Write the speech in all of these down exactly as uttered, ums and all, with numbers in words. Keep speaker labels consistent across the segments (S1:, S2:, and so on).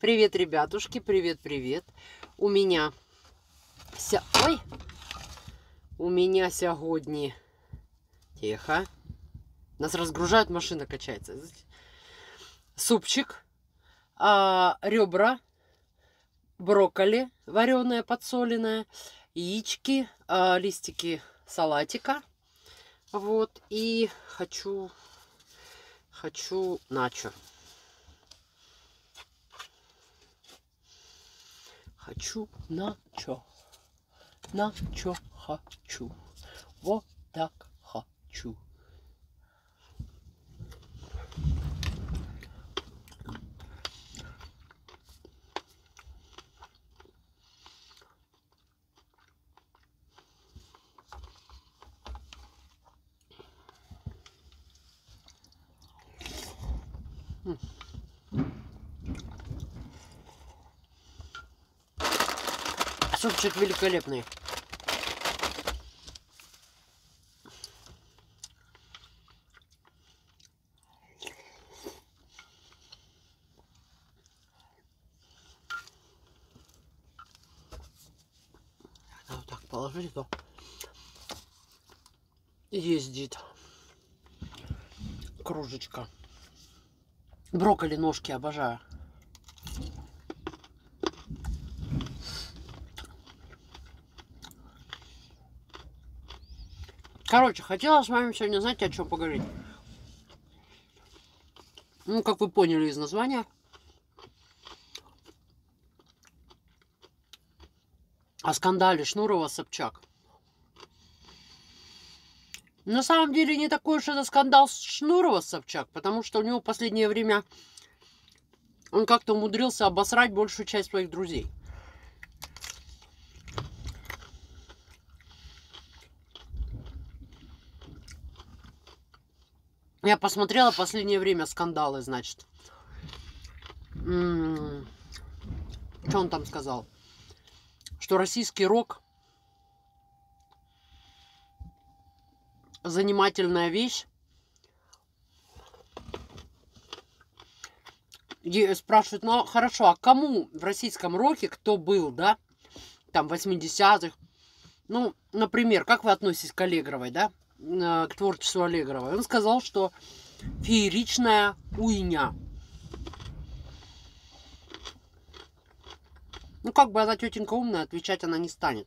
S1: Привет, ребятушки, привет-привет. У меня ся... Ой! У меня сегодня... Тихо. Нас разгружают, машина качается. Супчик, а, ребра, брокколи вареное, подсоленное, яички, а, листики салатика. Вот. И хочу... Хочу начо. Хочу начо. Начо хочу. Вот так хочу. Супчик великолепный. Надо вот так положить, то ездит кружечка. Брокколи ножки обожаю. Короче, хотела с вами сегодня, знаете, о чем поговорить? Ну, как вы поняли из названия, о скандале Шнурова-Собчак. На самом деле не такой уж это скандал Шнурова-Собчак, потому что у него в последнее время он как-то умудрился обосрать большую часть своих друзей. Я посмотрела в последнее время скандалы, значит. М-м- Что он там сказал? Что российский рок занимательная вещь. И спрашивают, ну хорошо, а кому в российском роке, кто был, да, там, в восьмидесятых, ну, например, как вы относитесь к Аллегровой, да, к творчеству Аллегровой? Он сказал, что фееричная уйня. Ну, как бы она тетенька умная, отвечать она не станет.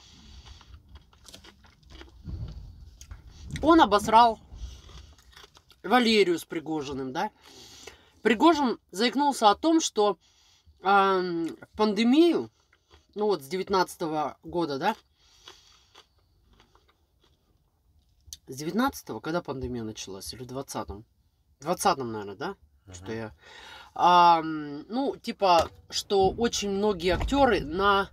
S1: Он обосрал Валерию с Пригожиным, да. Пригожин заикнулся о том, что э, в пандемию, ну вот с девятнадцатого года, да, с девятнадцатого, когда пандемия началась, или в двадцатом? В двадцатом, наверное, да? Uh-huh. Что я... А, ну, типа, что очень многие актеры на...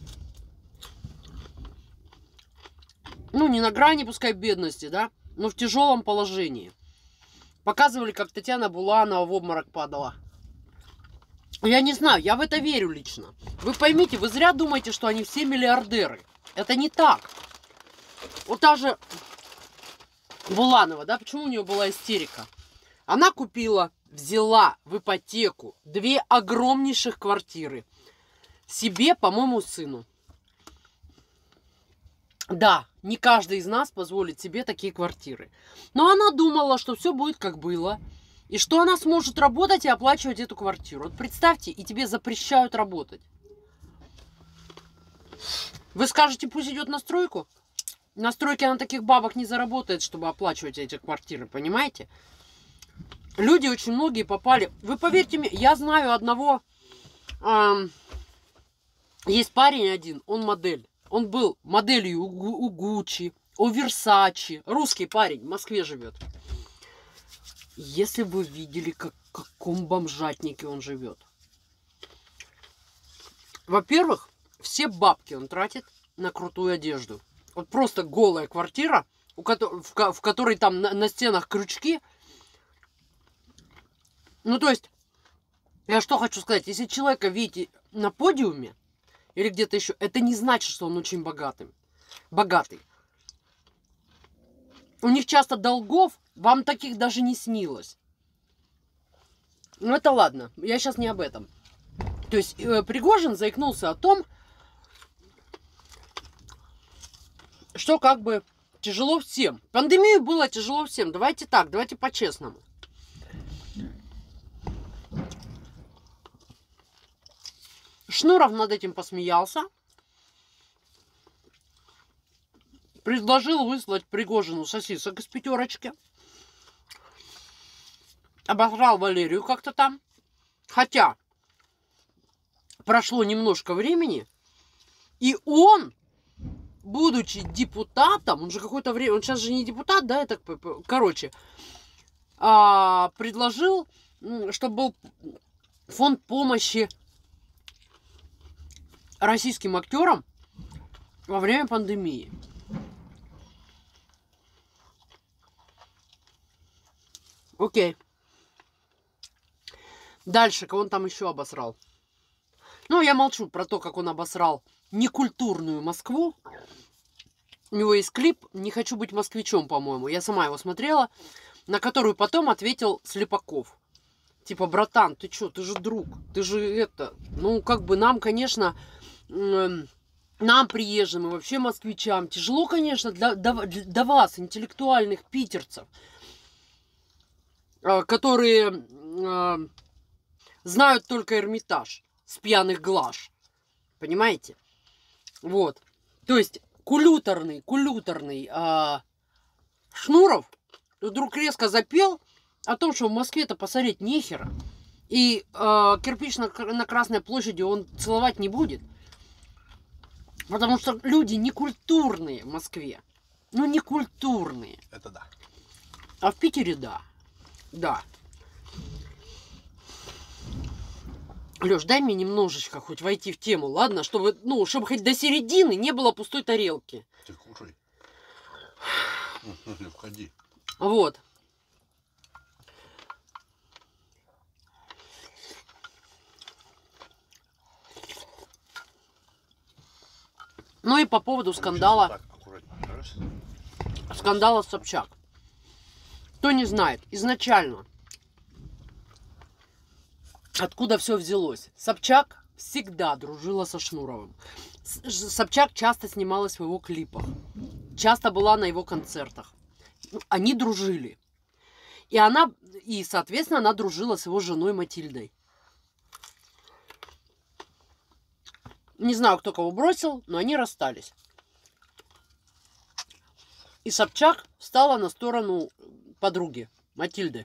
S1: Ну, не на грани, пускай, бедности, да, но в тяжелом положении. Показывали, как Татьяна Буланова в обморок падала. Я не знаю, я в это верю лично. Вы поймите, вы зря думаете, что они все миллиардеры. Это не так. Вот та же Буланова, да, почему у нее была истерика? Она купила, взяла в ипотеку две огромнейших квартиры. Себе, по-моему, сыну. Да, не каждый из нас позволит себе такие квартиры. Но она думала, что все будет как было. И что она сможет работать и оплачивать эту квартиру. Вот представьте, и тебе запрещают работать. Вы скажете, пусть идет на стройку? На стройке она таких бабок не заработает, чтобы оплачивать эти квартиры, понимаете? Люди очень многие попали. Вы поверьте мне, я знаю одного... Э, есть парень один, он модель. Он был моделью у Гуччи, у Версачи. Русский парень, в Москве живет. Если бы вы видели, как, в каком бомжатнике он живет. Во-первых, все бабки он тратит на крутую одежду. Вот просто голая квартира, у которой, в, в которой там на, на стенах крючки. Ну, то есть, я что хочу сказать. Если человека видите на подиуме, или где-то еще, это не значит, что он очень богатым. Богатый. У них часто долгов, вам таких даже не снилось. Ну это ладно, я сейчас не об этом. То есть э, Пригожин заикнулся о том, что как бы тяжело всем. Пандемию было тяжело всем. Давайте так, давайте по-честному. Шнуров над этим посмеялся. Предложил выслать Пригожину сосисок из пятерочки. Обосрал Валерию как-то там. Хотя прошло немножко времени, и он, будучи депутатом, он же какое-то время, он сейчас же не депутат, да, я так, короче, а, предложил, чтобы был фонд помощи российским актерам во время пандемии. Окей. Дальше, кого он там еще обосрал? Ну, я молчу про то, как он обосрал некультурную Москву. У него есть клип «Не хочу быть москвичом», по-моему. Я сама его смотрела, на которую потом ответил Слепаков. Типа, братан, ты чё, ты же друг, ты же это... Ну, как бы нам, конечно, э, нам, приезжим и вообще москвичам, тяжело, конечно, для, для, для вас, интеллектуальных питерцев, э, которые э, знают только Эрмитаж с пьяных глаж. Понимаете? Вот. То есть, кулюторный, кулюторный э, Шнуров вдруг резко запел о том, что в Москве-то посмотреть нехера. И э, кирпич на, на Красной площади он целовать не будет. Потому что люди некультурные в Москве. Ну, некультурные.
S2: Это да.
S1: А в Питере да. Да. Лёш, дай мне немножечко хоть войти в тему, ладно? Чтобы, ну, чтобы хоть до середины не было пустой тарелки.
S2: Ты кушай. Ну, входи.
S1: Вот. Ну и по поводу скандала.
S2: Так, Раз.
S1: Скандала с Собчак. Кто не знает, изначально откуда все взялось. Собчак всегда дружила со Шнуровым. Собчак часто снималась в его клипах. Часто была на его концертах. Они дружили. И она, и, соответственно, она дружила с его женой Матильдой. Не знаю, кто кого бросил, но они расстались. И Собчак встала на сторону подруги Матильды.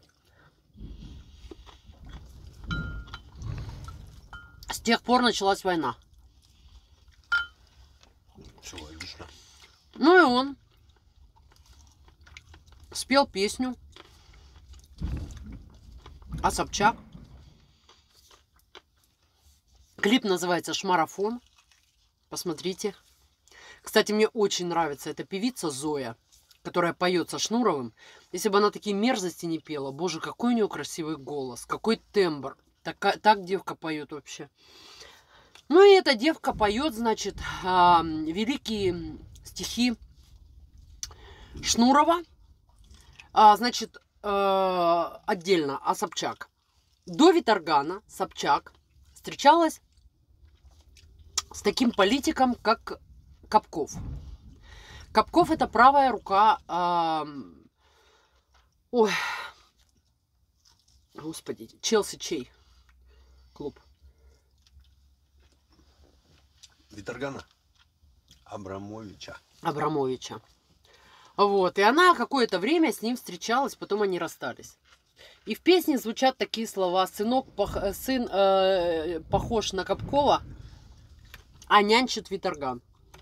S1: С тех пор началась война.
S2: Все логично.
S1: Ну и он спел песню о Собчак. Клип называется «Шмарафон». Посмотрите. Кстати, мне очень нравится эта певица Зоя, которая поет со Шнуровым. Если бы она такие мерзости не пела, боже, какой у нее красивый голос, какой тембр. Так, так девка поет вообще. Ну и эта девка поет, значит, э, великие стихи Шнурова. А, значит, э, отдельно о Собчак. До Виторгана Собчак встречалась с таким политиком, как Капков. Капков — это правая рука... Э, ой, господи, Челси чей клуб?
S2: Виторгана. Абрамовича.
S1: Абрамовича. Вот, и она какое-то время с ним встречалась, потом они расстались. И в песне звучат такие слова: «Сынок, пох... сын э, похож на Капкова, а нянчит Виторган».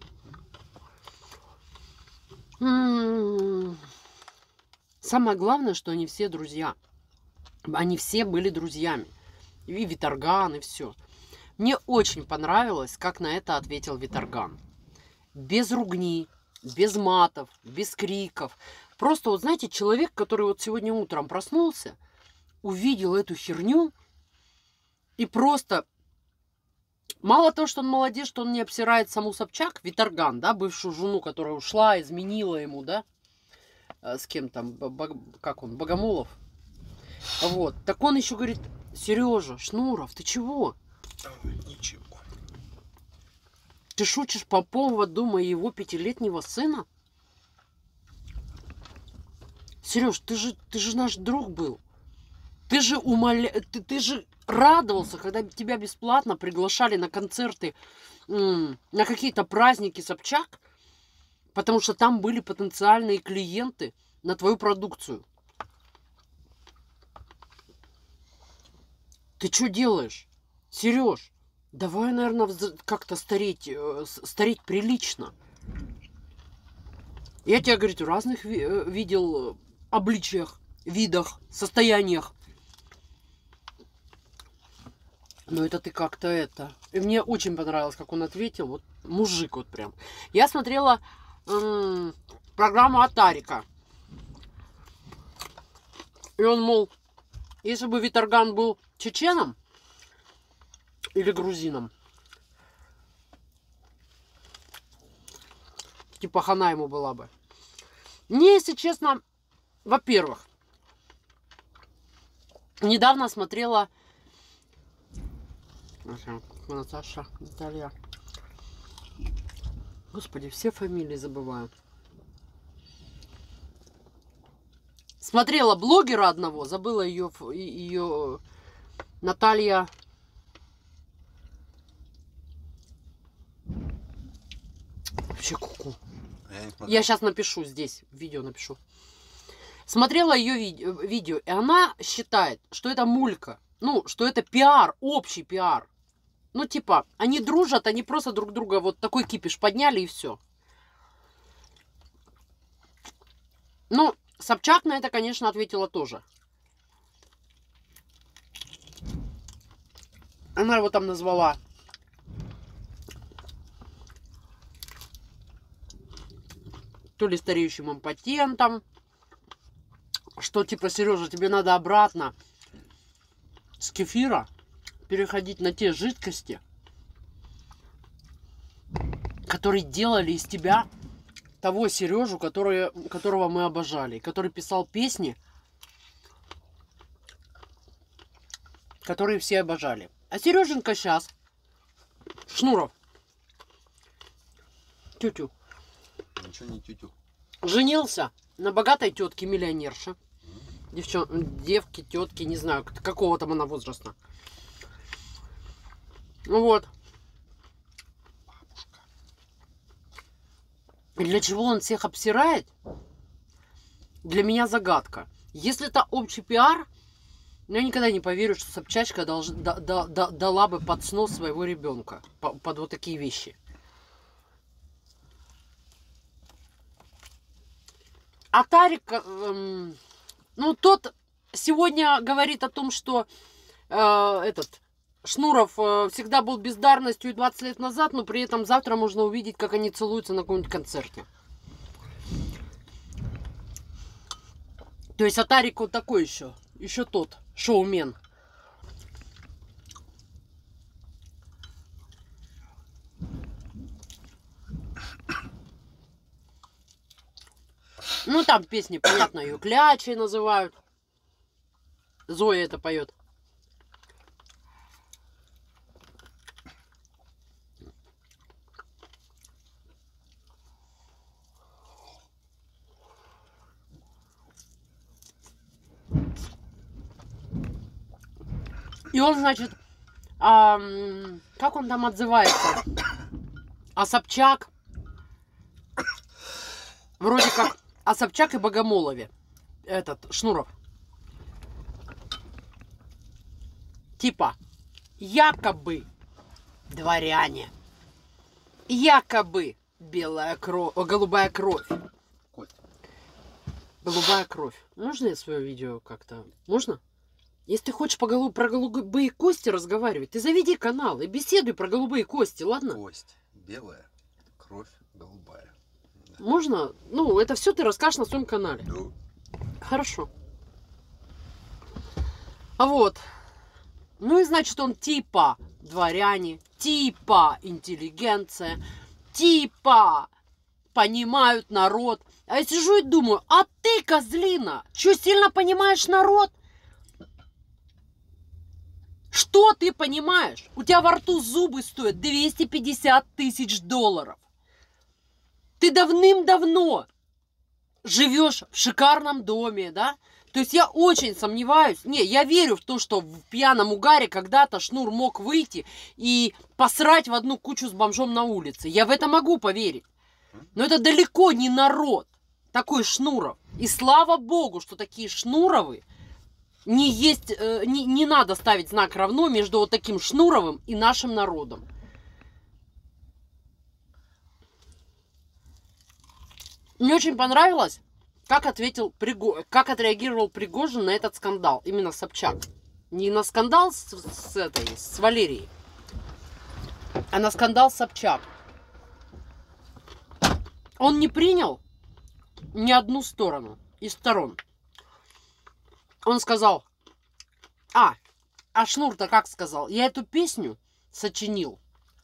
S1: М-м-м. Самое главное, что они все друзья. Они все были друзьями. И Виторган, и все. Мне очень понравилось, как на это ответил Виторган. Без ругни, без матов, без криков. Просто, вот знаете, человек, который вот сегодня утром проснулся, увидел эту херню и просто... Мало того, что он молодец, что он не обсирает саму Собчак, Виторган, да, бывшую жену, которая ушла, изменила ему, да, с кем там, Бог, как он, Богомолов. Вот, так он еще говорит: Сережа, Шнуров, ты чего?
S2: Там ничего.
S1: Ты шутишь по поводу моего пятилетнего сына? Сереж, ты же, ты же наш друг был. Ты же умоля... ты, ты же радовался, когда тебя бесплатно приглашали на концерты, на какие-то праздники Собчак, потому что там были потенциальные клиенты на твою продукцию. Ты что делаешь? Сереж, давай, наверное, как-то стареть, стареть прилично. Я тебя, говорит, в разных видел обличиях, видах, состояниях. Но это ты как-то это... И мне очень понравилось, как он ответил. Вот мужик вот прям. Я смотрела м- программу Атарика. И он, мол, если бы Виторган был чеченом или грузином, типа хана ему была бы. Мне, если честно, во-первых, недавно смотрела Наташа, Наталья. Господи, все фамилии забываю. Смотрела блогера одного, забыла ее, ее Наталья. Вообще куку. Я, Я сейчас напишу здесь, видео напишу. Смотрела ее видео, видео, и она считает, что это мулька. Ну, что это пиар, общий пиар. Ну, типа, они дружат, они просто друг друга вот такой кипиш подняли и все. Ну, Собчак на это, конечно, ответила тоже. Она его там назвала то ли стареющим импотентом, что типа, Сережа, тебе надо обратно с кефира переходить на те жидкости, которые делали из тебя того Сережу, который, которого мы обожали, который писал песни, которые все обожали. А Сереженька сейчас, Шнуров, тю-тю,
S2: Ничего не тю-тю.
S1: женился на богатой тетке миллионерше. Девчон... Девки, тетки, не знаю, какого там она возраста. Ну вот. И для чего он всех обсирает, для меня загадка. Если это общий пиар, я никогда не поверю, что Собчачка долж... да, да, да, дала бы под снос своего ребенка по, под вот такие вещи. А Тарик, эм, ну тот сегодня говорит о том, что э, этот Шнуров э, всегда был бездарностью и двадцать лет назад, но при этом завтра можно увидеть, как они целуются на каком-нибудь концерте. То есть Атарик вот такой еще, еще тот шоумен. Ну там песни, понятно, ее клячей называют. Зоя это поет. И он, значит, а, как он там отзывается? А Собчак, вроде как о Собчак и Богомолове, этот, Шнуров. Типа, якобы дворяне, якобы белая кровь, о, голубая кровь.
S2: Кость.
S1: Голубая кровь. Можно я свое видео как-то? Можно? Если ты хочешь по голуб... про голубые кости разговаривать, ты заведи канал и беседуй про голубые кости, ладно?
S2: Кость белая, кровь голубая. Да.
S1: Можно? Ну, это все ты расскажешь на своем канале.
S2: Ну.
S1: Хорошо. А вот. Ну и значит, он типа дворяне, типа интеллигенция, типа понимают народ. А я сижу и думаю, а ты, козлина, что, сильно понимаешь народ? Что ты понимаешь? У тебя во рту зубы стоят двести пятьдесят тысяч долларов. Ты давным-давно живешь в шикарном доме, да? То есть я очень сомневаюсь. Не, я верю в то, что в пьяном угаре когда-то Шнур мог выйти и посрать в одну кучу с бомжом на улице. Я в это могу поверить. Но это далеко не народ такой Шнуров. И слава богу, что такие Шнуровы не есть, э, не, не надо ставить знак равно между вот таким Шнуровым и нашим народом. Мне очень понравилось, как ответил Приго... как отреагировал Пригожин на этот скандал. Именно Собчак. Не на скандал с, с этой, с Валерией, а на скандал Собчак. Он не принял ни одну сторону из сторон. Он сказал, а, а Шнур-то как сказал? Я эту песню сочинил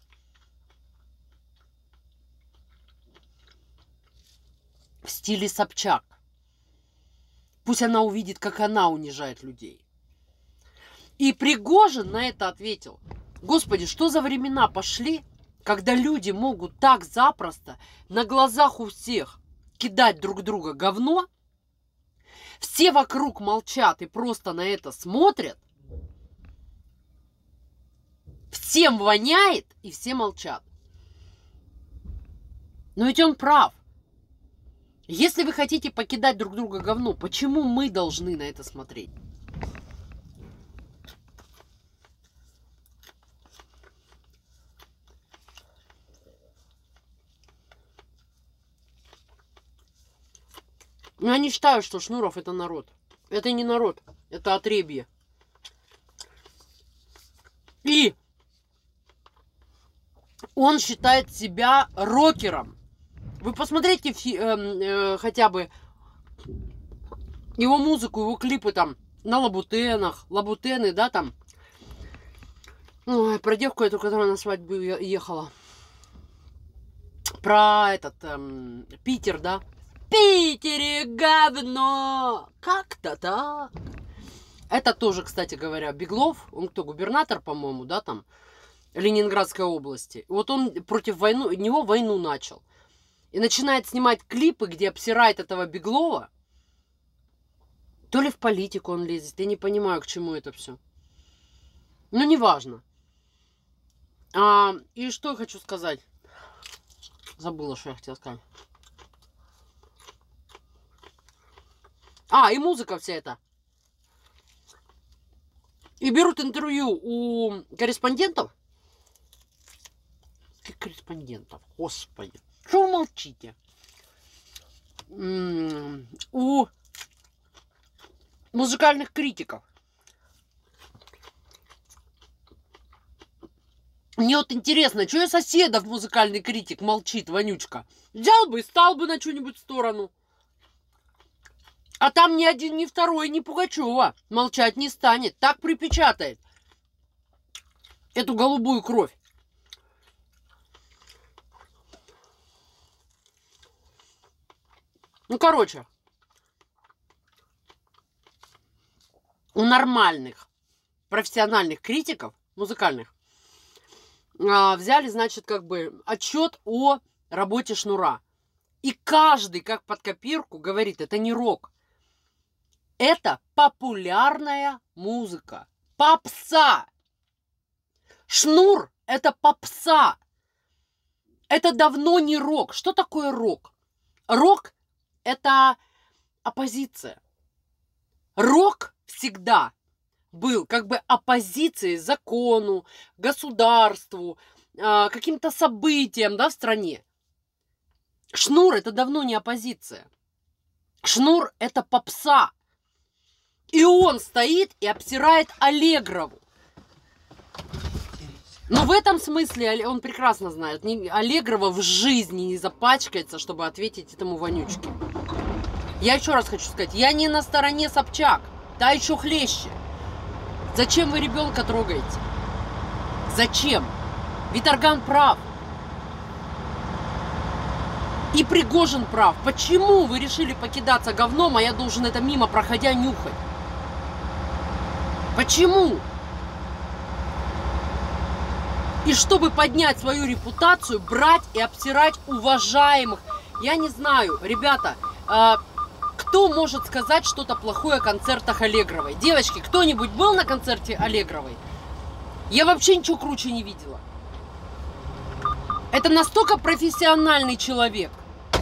S1: в стиле Собчак. Пусть она увидит, как она унижает людей. И Пригожин на это ответил, господи, что за времена пошли, когда люди могут так запросто на глазах у всех кидать друг друга говно, все вокруг молчат и просто на это смотрят, всем воняет и все молчат. Но ведь он прав. Если вы хотите покидать друг друга говно, почему мы должны на это смотреть? Я не считаю, что Шнуров это народ. Это не народ, это отребье. И он считает себя рокером. Вы посмотрите фи, э, э, хотя бы его музыку, его клипы там на лабутенах, лабутены, да, там. Ой, про девку эту, которая на свадьбу ехала. Про этот эм, Питер, да. В Питере говно! Как-то так. Это тоже, кстати говоря, Беглов, он кто, губернатор, по-моему, да, там, Ленинградской области. Вот он против войны, него войну начал. И начинает снимать клипы, где обсирает этого Беглова. То ли в политику он лезет, я не понимаю, к чему это все. Ну, неважно. А, и что я хочу сказать? Забыла, что я хотела сказать. А, и музыка вся эта. И берут интервью у корреспондентов. Каких корреспондентов? Господи. Что вы молчите? М-м, у музыкальных критиков. Мне вот интересно, что я соседов музыкальный критик молчит, вонючка. Взял бы и стал бы на что-нибудь в сторону. А там ни один, ни второй, ни Пугачева молчать не станет. Так припечатает эту голубую кровь. Ну, короче, у нормальных профессиональных критиков, музыкальных, взяли, значит, как бы отчет о работе Шнура. И каждый, как под копирку, говорит, это не рок. Это популярная музыка. Попса. Шнур – это попса. Это давно не рок. Что такое рок? Рок – это оппозиция. Рок всегда был как бы оппозицией закону, государству, каким-то событиям, да, в стране. Шнур – это давно не оппозиция. Шнур – это попса. И он стоит и обсирает Аллегрову. Но в этом смысле он прекрасно знает, Аллегрова в жизни не запачкается, чтобы ответить этому вонючке. Я еще раз хочу сказать, я не на стороне Собчак, та еще хлеще. Зачем вы ребенка трогаете? Зачем? Виторган прав. И Пригожин прав. Почему вы решили покидаться говном, а я должен это мимо проходя нюхать? Почему? И чтобы поднять свою репутацию, брать и обсирать уважаемых. Я не знаю, ребята, э, кто может сказать что-то плохое о концертах Аллегровой? Девочки, кто-нибудь был на концерте Аллегровой? Я вообще ничего круче не видела. Это настолько профессиональный человек.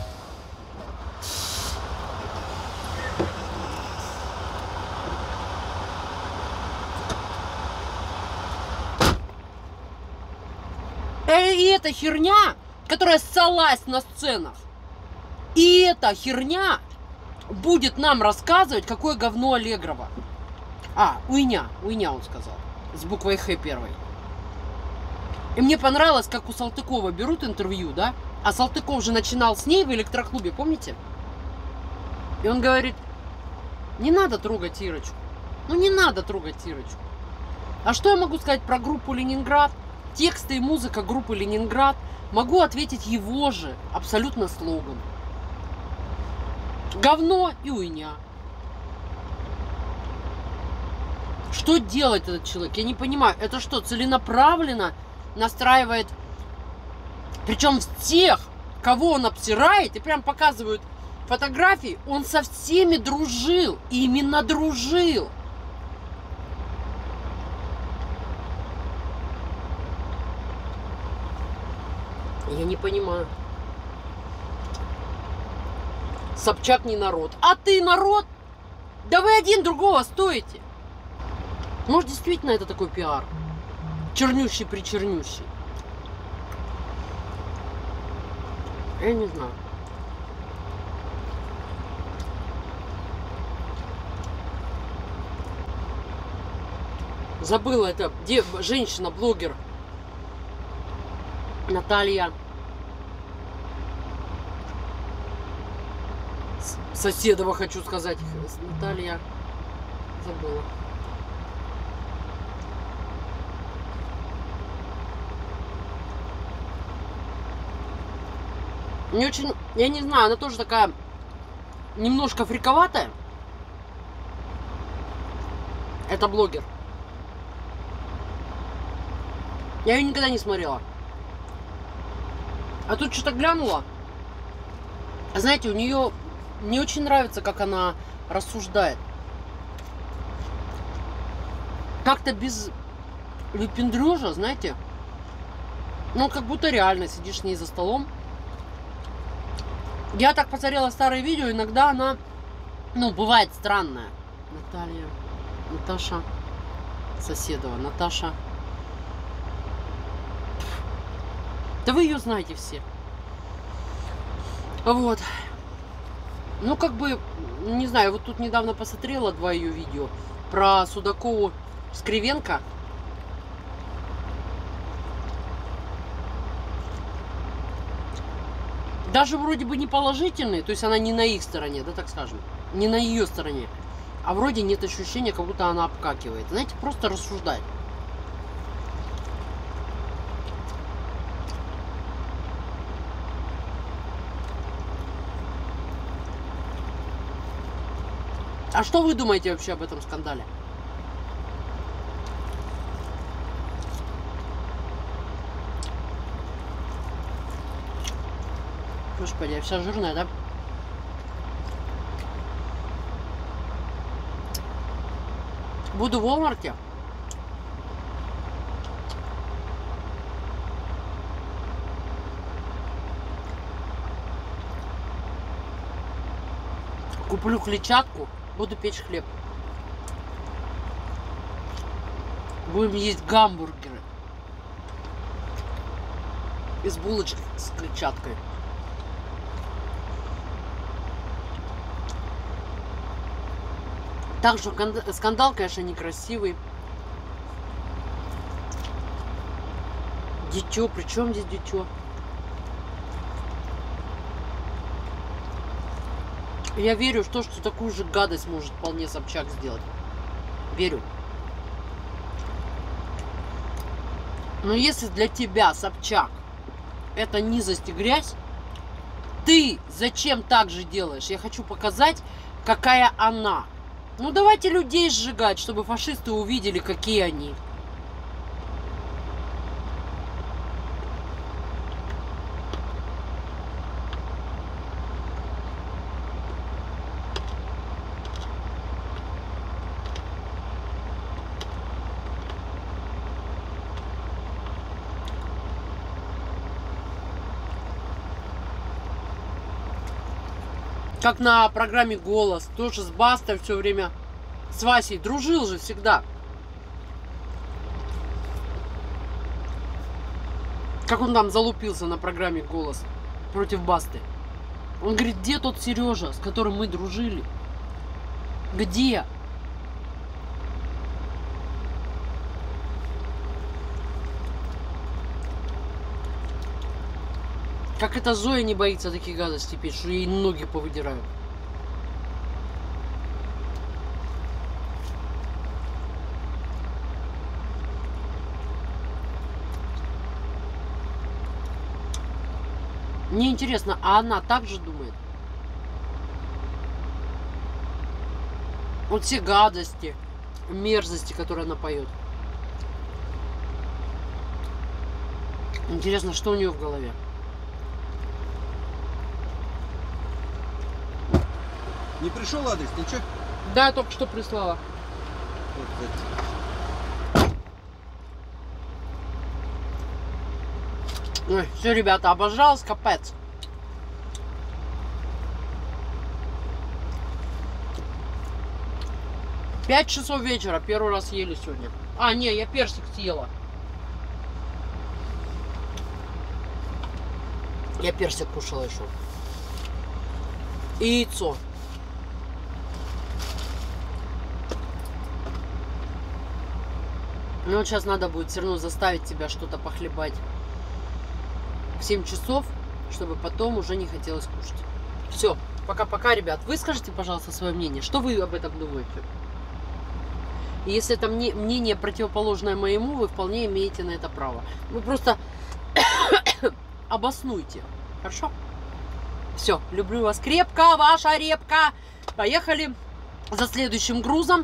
S1: И эта херня, которая ссалась на сценах, и эта херня будет нам рассказывать, какое говно Аллегрова. А, уйня, уйня он сказал, с буквой Х первой. И мне понравилось, как у Салтыкова берут интервью, да? А Салтыков же начинал с ней в электроклубе, помните? И он говорит, не надо трогать Ирочку. Ну не надо трогать Ирочку. А что я могу сказать про группу Ленинград? Тексты и музыка группы Ленинград. Могу ответить его же абсолютно слоган. Говно и уйня. Что делает этот человек? Я не понимаю. Это что, целенаправленно настраивает? Причем тех, кого он обсирает, и прям показывают фотографии, он со всеми дружил. Именно дружил. Я не понимаю. Собчак не народ. А ты народ? Да вы один другого стоите. Может, действительно это такой пиар? Чернющий-причернющий. Я не знаю. Забыла, это женщина-блогер. Наталья Соседова, хочу сказать. Наталья. Забыла. Не очень, я не знаю, она тоже такая немножко фриковатая. Это блогер. Я ее никогда не смотрела. А тут что-то глянула. Знаете, у нее мне очень нравится, как она рассуждает. Как-то без выпендрежа, знаете. Ну, как будто реально сидишь с ней за столом. Я так посмотрела старые видео, иногда она, ну, бывает странная. Наталья, Наташа Соседова, Наташа. Да вы ее знаете все. Вот. Ну, как бы, не знаю, вот тут недавно посмотрела два ее видео про Судакову с Кривенко. Даже вроде бы не положительные, то есть она не на их стороне, да, так скажем, не на ее стороне. А вроде нет ощущения, как будто она обкакивает. Знаете, просто рассуждать. А что вы думаете вообще об этом скандале? Господи, я вся жирная, да? Буду в Walmart. Куплю клетчатку, буду печь хлеб. Будем есть гамбургеры. Из булочки с клетчаткой. Также скандал, конечно, некрасивый. Дитё, при чем здесь дитё? Я верю в то, что такую же гадость может вполне Собчак сделать. Верю. Но если для тебя, Собчак, это низость и грязь, ты зачем так же делаешь? Я хочу показать, какая она. Ну давайте людей сжигать, чтобы фашисты увидели, какие они. Как на программе «Голос». Тоже с Бастой все время. С Васей. Дружил же всегда. Как он там залупился на программе «Голос» против Басты. Он говорит, где тот Сережа, с которым мы дружили? Где? Как эта Зоя не боится таких гадостей петь, что ей ноги повыдирают. Мне интересно, а она так же думает? Вот все гадости, мерзости, которые она поет. Интересно, что у нее в голове?
S2: Не пришел адрес, ничего?
S1: Да, я только что прислала.
S2: Вот, вот.
S1: Ой, все, ребята, обожралась, капец. Пять часов вечера, первый раз ели сегодня. А, не, я персик съела. Я персик кушала еще. И яйцо. Ну вот сейчас надо будет все равно заставить тебя что-то похлебать. В семь часов, чтобы потом уже не хотелось кушать. Все, пока-пока, ребят. Выскажите, пожалуйста, свое мнение. Что вы об этом думаете? И если это мнение противоположное моему, вы вполне имеете на это право. Вы просто обоснуйте. Хорошо? Все, люблю вас крепко, ваша репка. Поехали за следующим грузом.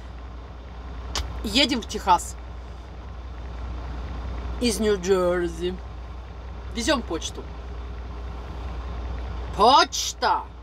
S1: Едем в Техас. Из Нью-Джерси. Везем почту. Почта!